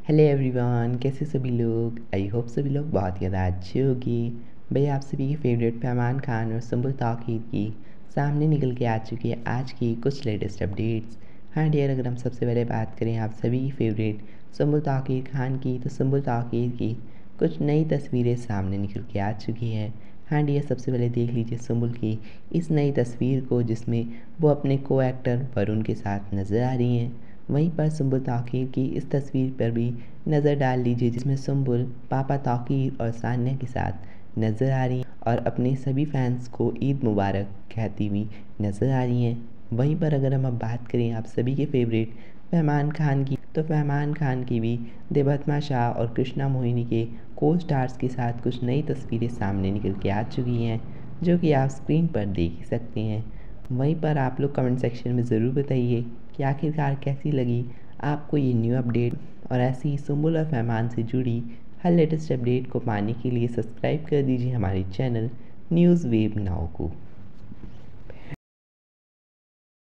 Hello everyone, कैसे सभी लोग। आई होप सभी लोग बहुत ज़्यादा अच्छे होगी। भाई आप सभी के फेवरेट फरमान खान और सुंबुल तौकीर की सामने निकल के आ चुकी है आज की कुछ लेटेस्ट अपडेट्स। हाँ डियर, अगर हम सबसे पहले बात करें आप सभी की फेवरेट सुंबुल तौकीर खान की, तो सुंबुल तौकीर की कुछ नई तस्वीरें सामने निकल के आ चुकी है। हाँ डियर, सबसे पहले देख लीजिए सुंबुल की इस नई तस्वीर को, जिसमें वो अपने को एक्टर वरुण के साथ नज़र आ रही हैं। वहीं पर सुंबुल तौकीर की इस तस्वीर पर भी नज़र डाल लीजिए, जिसमें सुंबुल पापा तौकीर और सान्या के साथ नज़र आ रही हैं और अपने सभी फैंस को ईद मुबारक कहती हुई नज़र आ रही हैं। वहीं पर अगर हम अब बात करें आप सभी के फेवरेट फरमान खान की, तो फरमान खान की भी देवहत्मा शाह और कृष्णा मोहिनी के को स्टार्स के साथ कुछ नई तस्वीरें सामने निकल के आ चुकी हैं, जो कि आप स्क्रीन पर देख ही सकते हैं। वहीं पर आप लोग कमेंट सेक्शन में ज़रूर बताइए कि आखिरकार कैसी लगी आपको ये न्यू अपडेट। और ऐसी ही सुंबुल और फरमान से जुड़ी हर लेटेस्ट अपडेट को पाने के लिए सब्सक्राइब कर दीजिए हमारे चैनल न्यूज़ वेब नाउ को।